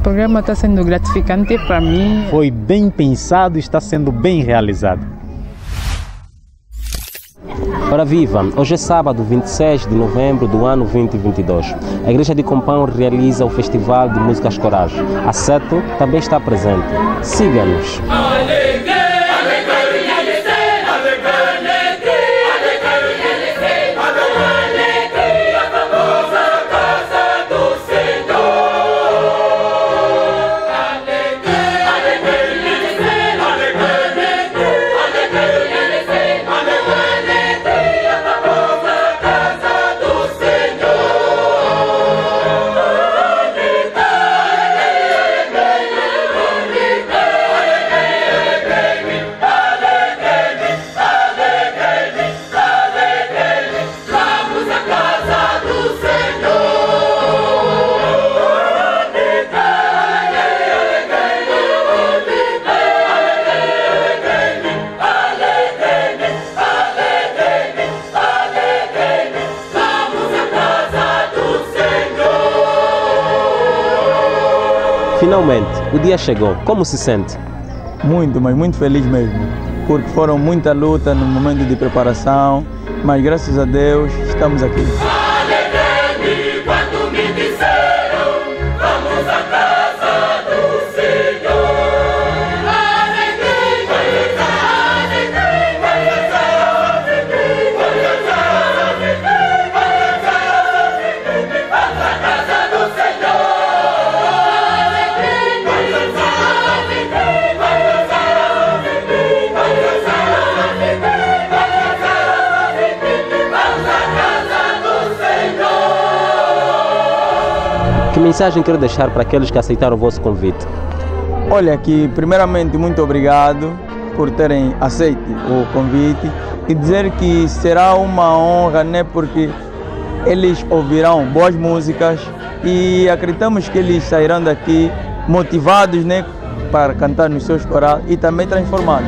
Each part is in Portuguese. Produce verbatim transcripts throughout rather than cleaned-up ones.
O programa está sendo gratificante para mim. Foi bem pensado e está sendo bem realizado. Ora viva, hoje é sábado, vinte e seis de novembro do ano vinte e vinte e dois. A Igreja de Compão realiza o Festival de Músicas Corais. A SETO também está presente. Siga-nos! Finalmente, o dia chegou. Como se sente? Muito, mas muito feliz mesmo, porque foram muita luta no momento de preparação, mas graças a Deus estamos aqui. Que mensagem quero deixar para aqueles que aceitaram o vosso convite? Olha, aqui, primeiramente, muito obrigado por terem aceito o convite e dizer que será uma honra, né, porque eles ouvirão boas músicas e acreditamos que eles sairão daqui motivados, né, para cantar nos seus corais e também transformados.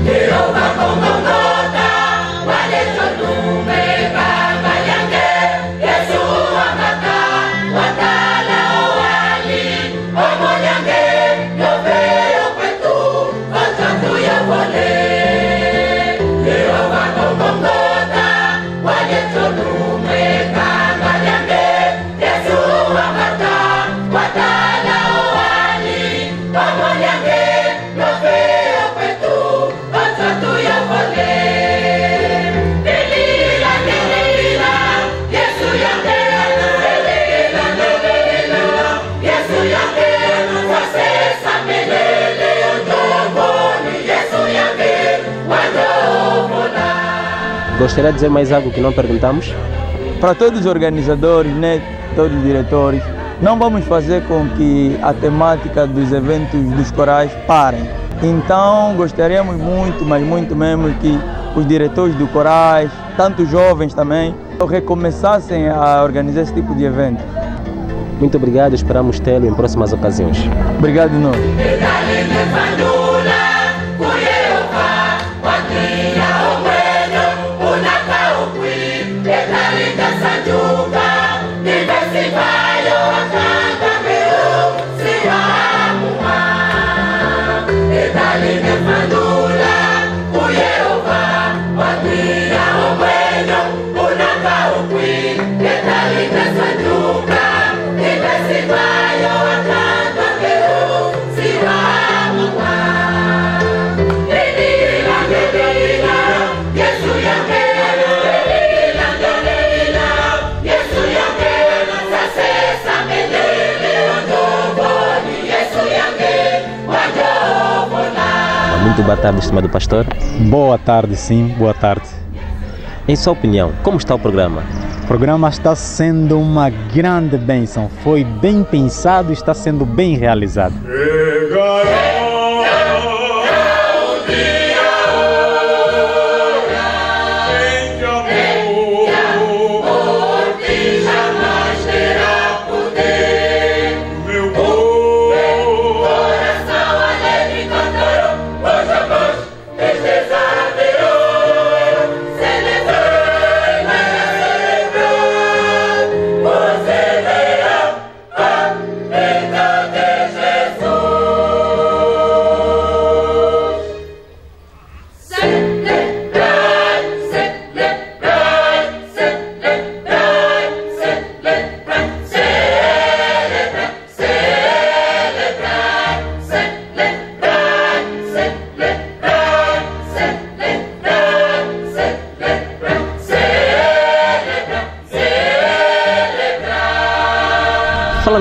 Gostaria de dizer mais algo que não perguntamos? Para todos os organizadores, né, todos os diretores, não vamos fazer com que a temática dos eventos dos corais parem. Então gostaríamos muito, mas muito mesmo, que os diretores do corais, tanto jovens também, recomeçassem a organizar esse tipo de evento. Muito obrigado, esperamos tê-lo em próximas ocasiões. Obrigado de novo. Muito boa tarde, estimado pastor. Boa tarde, sim, boa tarde. Em sua opinião, como está o programa? O programa está sendo uma grande bênção. Foi bem pensado e está sendo bem realizado. Você verá a verdade.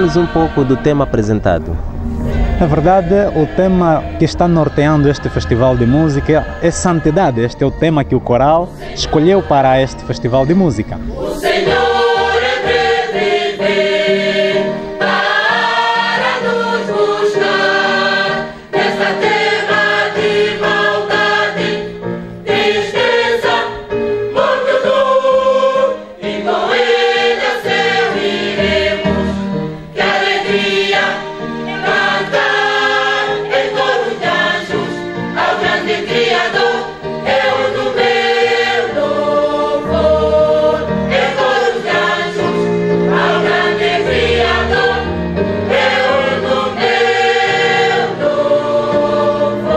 Fale-nos um pouco do tema apresentado. Na verdade, o tema que está norteando este festival de música é santidade. Este é o tema que o coral escolheu para este festival de música. O Senhor é viver para nos buscar nesta terra de maldade, tristeza, morte dor, e com ele ao céu iremos. Que alegria cantar em coro de anjos ao grande Criador, eu do meu louvor. Em coro de anjos ao grande Criador, eu do meu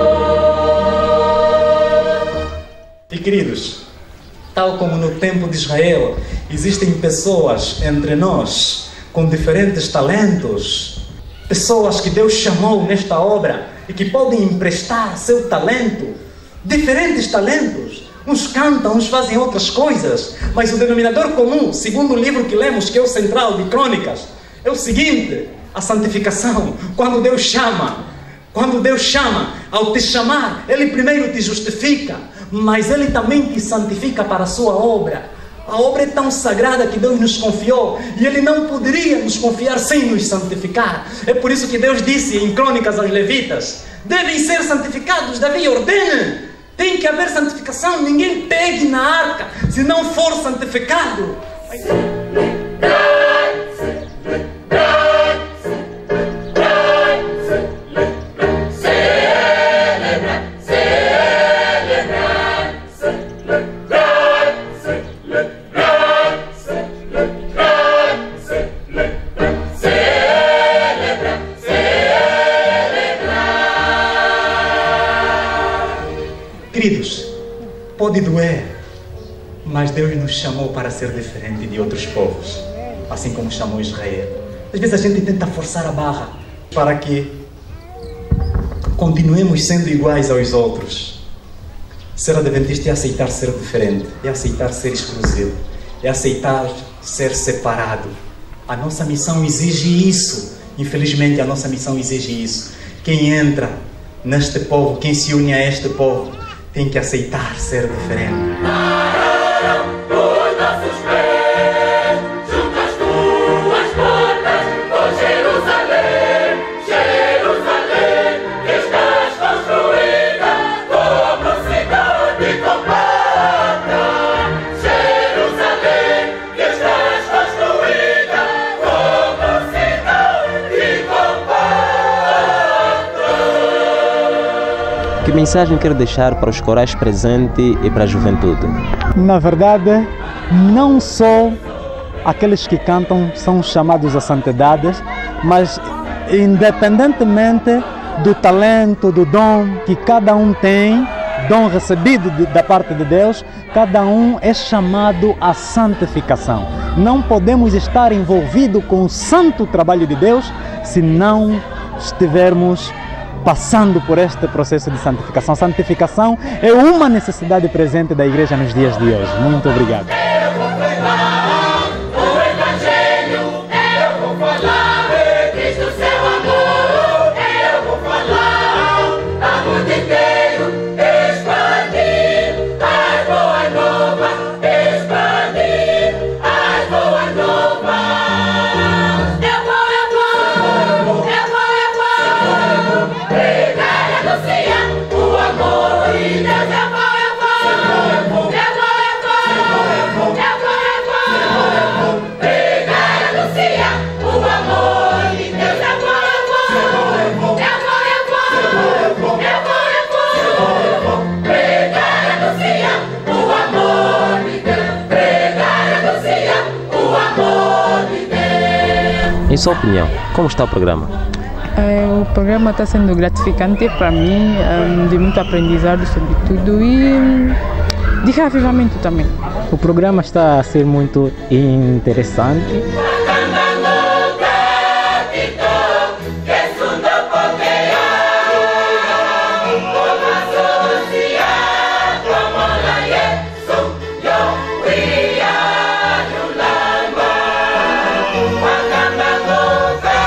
louvor. E queridos, tal como no tempo de Israel, existem pessoas entre nós com diferentes talentos, pessoas que Deus chamou nesta obra e que podem emprestar seu talento, diferentes talentos. Uns cantam, uns fazem outras coisas, mas o denominador comum, segundo o livro que lemos, que é o Central de Crônicas, é o seguinte: a santificação. Quando Deus chama, quando Deus chama, ao te chamar, Ele primeiro te justifica, mas Ele também te santifica para a sua obra. A obra é tão sagrada que Deus nos confiou e Ele não poderia nos confiar sem nos santificar. É por isso que Deus disse em Crônicas aos Levitas: devem ser santificados. Davi ordena, tem que haver santificação. Ninguém pegue na arca se não for santificado. Queridos, pode doer, mas Deus nos chamou para ser diferente de outros povos, assim como chamou Israel. Às vezes a gente tenta forçar a barra para que continuemos sendo iguais aos outros. Ser adventista é aceitar ser diferente, é aceitar ser exclusivo, é aceitar ser separado. A nossa missão exige isso. Infelizmente, a nossa missão exige isso. Quem entra neste povo, quem se une a este povo, tem que aceitar ser diferente. Pararam os nossos pés junto às tuas portas, ó Jerusalém, Jerusalém, que estás construída como cidade compacta. Jerusalém, que estás construída como cidade compacta. Que mensagem quer deixar para os corais presentes e para a juventude? Na verdade, não só aqueles que cantam são chamados a santidade, mas independentemente do talento, do dom que cada um tem, dom recebido de, da parte de Deus, cada um é chamado à santificação. Não podemos estar envolvidos com o santo trabalho de Deus se não estivermos passando por este processo de santificação. Santificação é uma necessidade presente da igreja nos dias de hoje. Muito obrigado. Eu vou falar o Evangelho, eu vou falar de Cristo, seu amor, eu vou falar a mundo inteiro, expandir as boas novas, expandir as boas novas. Eu vou, eu vou, eu vou, eu vou pregar e anunciar o amor de Deus. Eu vou, eu vou, eu vou, eu vou, eu vou, eu vou pregar e anunciar o amor de Deus. Eu vou, eu vou, eu vou, eu vou, eu vou, eu vou pregar e anunciar o amor de Deus. Pregar e anunciar o amor de Deus. Em sua opinião, como está o programa? É, o programa está sendo gratificante para mim, é, de muito aprendizado sobre tudo e de reavivamento também. O programa está a ser muito interessante. Wakamba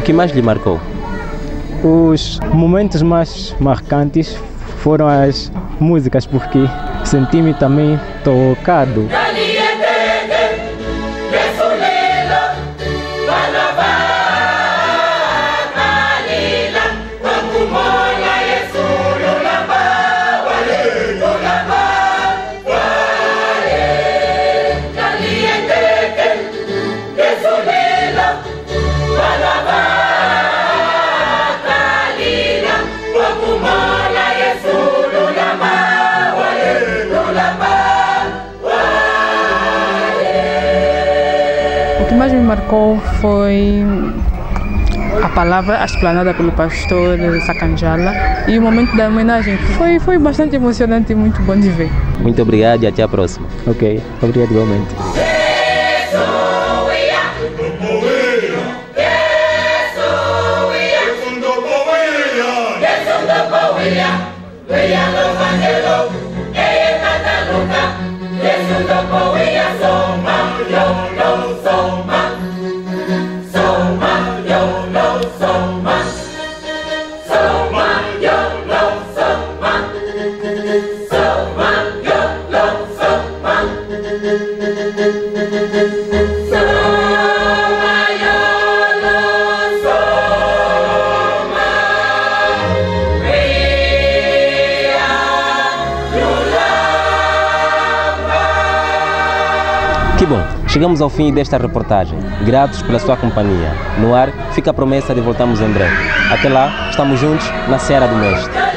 que mais lhe marcou? Os momentos mais marcantes foram as músicas, porque senti-me também tocado. O que mais me marcou foi a palavra explanada pelo pastor Sacanjala e o momento da homenagem. Foi, foi bastante emocionante e muito bom de ver. Muito obrigado e até a próxima. Ok, obrigado igualmente. Que bom, chegamos ao fim desta reportagem. Gratos pela sua companhia. No ar, fica a promessa de voltarmos em breve. Até lá, estamos juntos na Seara do Mestre.